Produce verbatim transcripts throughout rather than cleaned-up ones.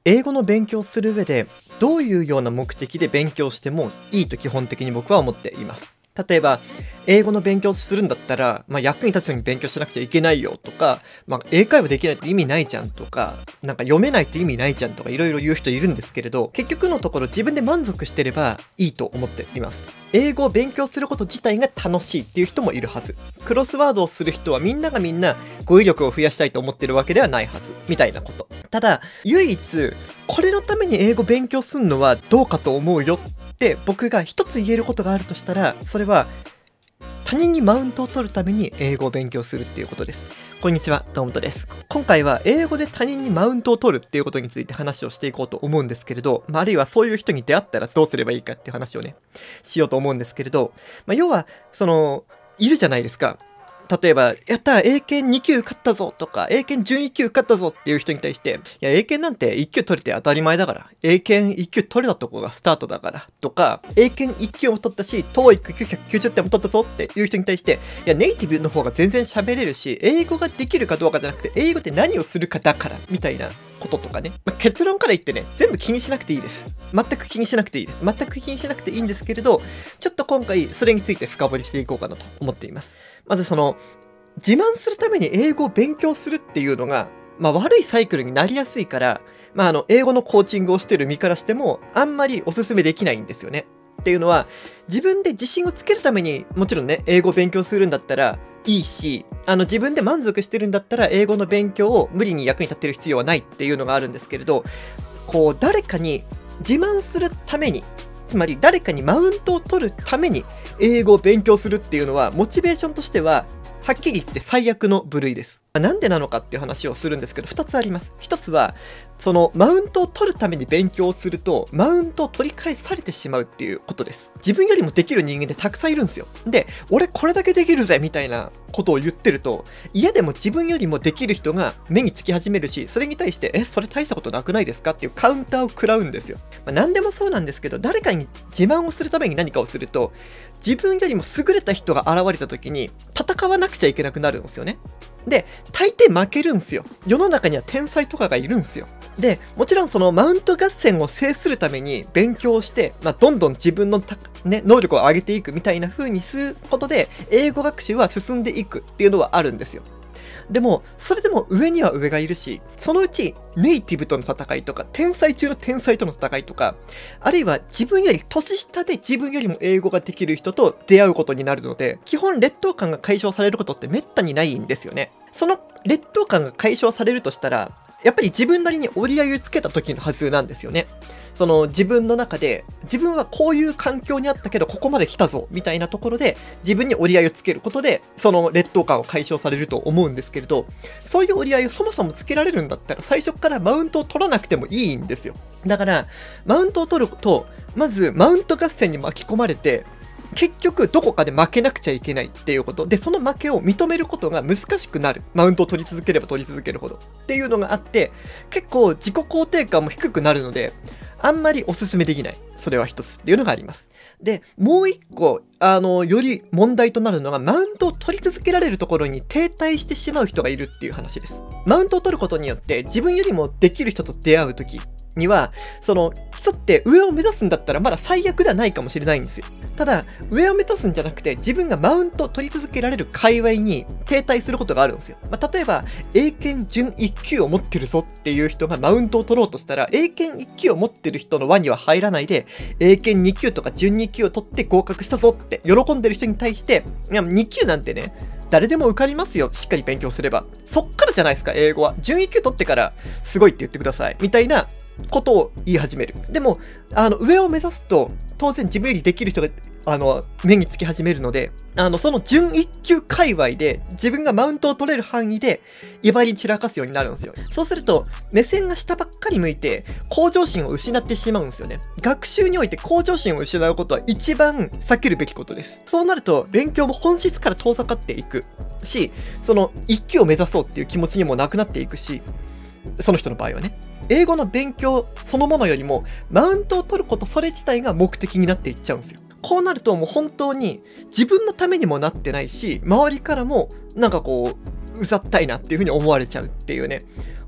英語の勉強する上でどういうような目的で勉強してもいいと基本的に僕は思っています。例えば英語の勉強するんだったら、まあ、役に立つように勉強しなくちゃいけないよとか、まあ、英会話できないと意味ないじゃんとか、なんか読めないと意味ないじゃんとかいろいろ言う人いるんですけれど、結局のところ自分で満足してればいいと思っています。英語を勉強すること自体が楽しいっていう人もいるはず。クロスワードをする人はみんながみんな語彙力を増やしたいと思ってるわけではないはずみたいなこと。ただ唯一これのために英語勉強するのはどうかと思うよって僕が一つ言えることがあるとしたら、それは他人にマウントを取るために英語を勉強するっていうことです。こんにちは、どうもとです。今回は英語で他人にマウントを取るっていうことについて話をしていこうと思うんですけれど、まあ、あるいはそういう人に出会ったらどうすればいいかっていう話をね、しようと思うんですけれど、まあ、要は、その、いるじゃないですか。例えば、やったー英検に級勝ったぞとか、英検準いっ級勝ったぞっていう人に対して、いや、英検なんていっ級取れて当たり前だから、英検いっ級取れたとこがスタートだから、とか、英検いっ級も取ったし、トーイックきゅうひゃくきゅうじゅってんも取ったぞっていう人に対して、いや、ネイティブの方が全然喋れるし、英語ができるかどうかじゃなくて、英語って何をするかだから、みたいなこととかね。まあ、結論から言ってね、全部気にしなくていいです。全く気にしなくていいです。全く気にしなくていいんですけれど、ちょっと今回それについて深掘りしていこうかなと思っています。まずその、自慢するために英語を勉強するっていうのが、まあ、悪いサイクルになりやすいから、まあ、あの英語のコーチングをしてる身からしてもあんまりおすすめできないんですよね。っていうのは、自分で自信をつけるためにもちろんね英語を勉強するんだったらいいし、あの自分で満足してるんだったら英語の勉強を無理に役に立てる必要はないっていうのがあるんですけれど、こう誰かに自慢するために、つまり誰かにマウントを取るために英語を勉強するっていうのはモチベーションとしてははっきり言って最悪の部類です。なんでなのかっていう話をするんですけど、ふたつあります。ひとつは、そのマウントを取るために勉強をすると、マウントを取り返されてしまうっていうことです。自分よりもできる人間ってたくさんいるんですよ。で、俺これだけできるぜみたいなことを言ってると、嫌でも自分よりもできる人が目につき始めるし、それに対して、え、それ大したことなくないですかっていうカウンターを食らうんですよ。まあ、何でもそうなんですけど、誰かに自慢をするために何かをすると、自分よりも優れた人が現れた時に戦わなくちゃいけなくなるんですよね。で、大抵負けるんですよ。世の中には天才とかがいるんですよ。で、もちろんそのマウント合戦を制するために勉強して、まあ、どんどん自分の、ね、能力を上げていくみたいな風にすることで、英語学習は進んでいくっていうのはあるんですよ。でも、それでも上には上がいるし、そのうちネイティブとの戦いとか、天才中の天才との戦いとか、あるいは自分より年下で自分よりも英語ができる人と出会うことになるので、基本劣等感が解消されることってめったにないんですよね。その劣等感が解消されるとしたら、やっぱり自分なりに折り合いをつけた時のはずなんですよね。その自分の中で、自分はこういう環境にあったけどここまで来たぞみたいなところで自分に折り合いをつけることでその劣等感を解消されると思うんですけれど、そういう折り合いをそもそもつけられるんだったら最初からマウントを取らなくてもいいんですよ。だからマウントを取ると、まずマウント合戦に巻き込まれて結局どこかで負けなくちゃいけないっていうことで、その負けを認めることが難しくなる。マウントを取り続ければ取り続けるほどっていうのがあって、結構自己肯定感も低くなるのであんまりおすすめできない。それは一つっていうのがあります。で、もう一個、あの、より問題となるのが、マウントを取り続けられるところに停滞してしまう人がいるっていう話です。マウントを取ることによって、自分よりもできる人と出会うときには、その、人って上を目指すんだったらまだ最悪ではないかもしれないんですよ。ただ、上を目指すんじゃなくて、自分がマウントを取り続けられる界隈に停滞することがあるんですよ。まあ、例えば、英検準いっ級を持ってるぞっていう人がマウントを取ろうとしたら、英検いっ級を持ってる人の輪には入らないで、英検に級とか準に級を取って合格したぞって喜んでる人に対して、いや、に級なんてね、誰でも受かりますよ。しっかり勉強すれば。そっからじゃないですか、英語は。準いっ級取ってからすごいって言ってください。みたいなことを言い始める。でも、あの、上を目指すと、当然自分よりできる人が、あの、目につき始めるので、あの、その準いっ級界隈で、自分がマウントを取れる範囲で、威張り散らかすようになるんですよ。そうすると、目線が下ばっかり向いて、向上心を失ってしまうんですよね。学習において向上心を失うことは一番避けるべきことです。そうなると、勉強も本質から遠ざかっていくし、そのいっ級を目指そうっていう気持ちにもなくなっていくし、その人の場合はね。英語の勉強そのものよりも、マウントを取ることそれ自体が目的になっていっちゃうんですよ。こうなるともう本当に自分のためにもなってないし、周りからもなんかこう、うざったいなっていう風に思われちゃうっていうね。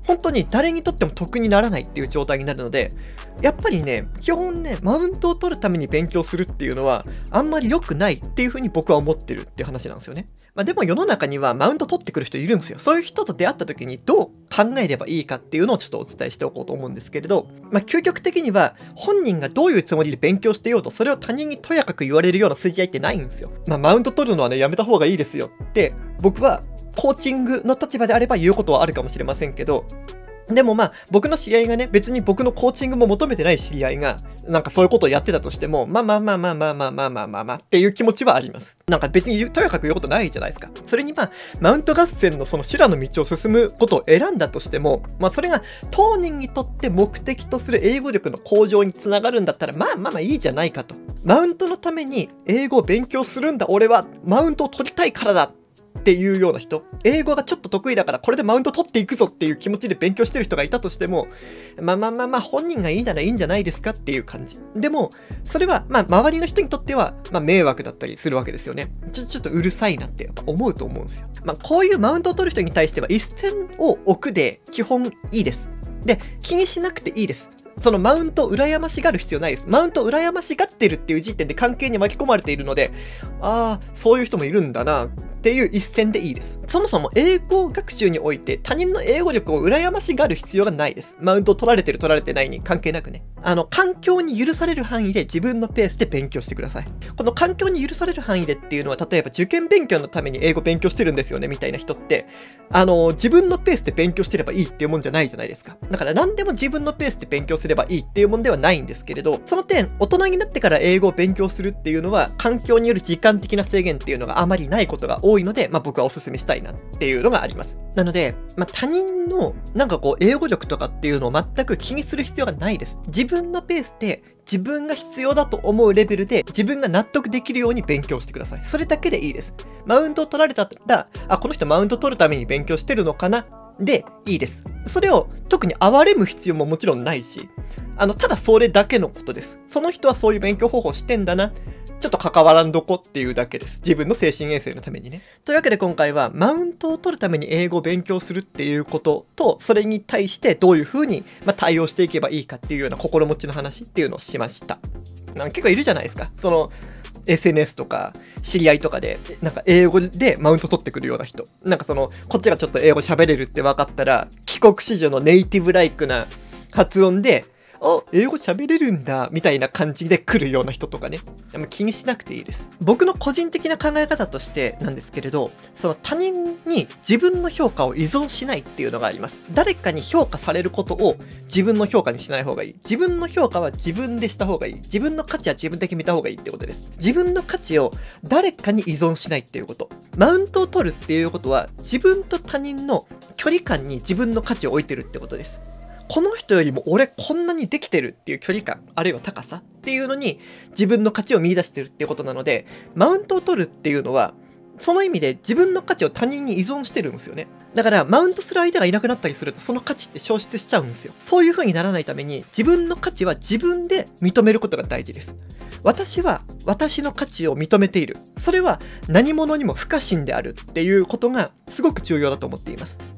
本当に誰にとっても得にならないっていう状態になるので、やっぱりね、基本ね、マウントを取るために勉強するっていうのは、あんまり良くないっていう風に僕は思ってるっていう話なんですよね。まあでも世の中にはマウント取ってくる人いるんですよ。そういう人と出会った時にどう考えればいいかっていうのをちょっとお伝えしておこうと思うんですけれど、まあ究極的には本人がどういうつもりで勉強してようと、それを他人にとやかく言われるような筋合いってないんですよ。まあマウント取るのはね、やめた方がいいですよって僕はコーチングの立場であれば言うことはあるかもしれませんけど、でもまあ僕の知り合いがね、別に僕のコーチングも求めてない知り合いがなんかそういうことをやってたとしても、まあまあまあまあまあまあまあまあまあまあっていう気持ちはあります。なんか別にとやかく言うことないじゃないですか。それにまあマウント合戦のその修羅の道を進むことを選んだとしても、まあそれが当人にとって目的とする英語力の向上につながるんだったら、まあまあまあいいじゃないかと。マウントのために英語を勉強するんだ、俺はマウントを取りたいからだっていうような人、英語がちょっと得意だからこれでマウント取っていくぞっていう気持ちで勉強してる人がいたとしても、まあまあまあまあ本人がいいならいいんじゃないですかっていう感じ。でもそれはまあ周りの人にとってはまあ迷惑だったりするわけですよね。ちょちょっとうるさいなってやっぱ思うと思うんですよ。まあこういうマウントを取る人に対しては一線を置くで基本いいです。で、気にしなくていいです。そのマウントを羨ましがる必要ないです。マウントを羨ましがってるっていう時点で関係に巻き込まれているので、ああ、そういう人もいるんだなっていう一線でいいです。そもそも英語学習において他人の英語力を羨ましがる必要がないです。マウントを取られてる取られてないに関係なくね。あの、環境に許される範囲で自分のペースで勉強してください。この環境に許される範囲でっていうのは、例えば受験勉強のために英語勉強してるんですよねみたいな人って、あの、自分のペースで勉強してればいいっていうもんじゃないじゃないですか。だから何でも自分のペースで勉強すればいいっていうもんではないんですけれど、その点、大人になってから英語を勉強するっていうのは、環境による時間的な制限っていうのがあまりないことが多いので、まあ僕はお勧めしたいなっていうのがあります。なので、まあ他人のなんかこう英語力とかっていうのを全く気にする必要がないです。自分のペースで自分が必要だと思うレベルで自分が納得できるように勉強してください。それだけでいいです。マウントを取られたら、あ、この人マウント取るために勉強してるのかなでいいです。それを特に哀れむ必要ももちろんないし、あの、ただそれだけのことです。その人はそういう勉強方法してんだな。ちょっと関わらんどこっていうだけです。自分の精神衛生のためにね。というわけで今回はマウントを取るために英語を勉強するっていうことと、それに対してどういうふうにまあ対応していけばいいかっていうような心持ちの話っていうのをしました。なんか結構いるじゃないですか。その、エスエヌエス とか知り合いとかでなんか英語でマウント取ってくるような人、なんかそのこっちがちょっと英語喋れるって分かったら帰国子女のネイティブライクな発音であ、英語喋れるんだみたいな感じで来るような人とかね、気にしなくていいです。僕の個人的な考え方としてなんですけれど、その他人に自分の評価を依存しないっていうのがあります。誰かに評価されることを自分の評価にしない方がいい。自分の評価は自分でした方がいい。自分の価値は自分で決めた方がいいってことです。自分の価値を誰かに依存しないっていうこと。マウントを取るっていうことは自分と他人の距離感に自分の価値を置いてるってことです。この人よりも俺こんなにできてるっていう距離感、あるいは高さっていうのに自分の価値を見出してるっていうことなので、マウントを取るっていうのはその意味で自分の価値を他人に依存してるんですよね。だからマウントする相手がいなくなったりするとその価値って消失しちゃうんですよ。そういう風にならないために自分の価値は自分で認めることが大事です。私は私の価値を認めている。それは何者にも不可侵であるっていうことがすごく重要だと思っています。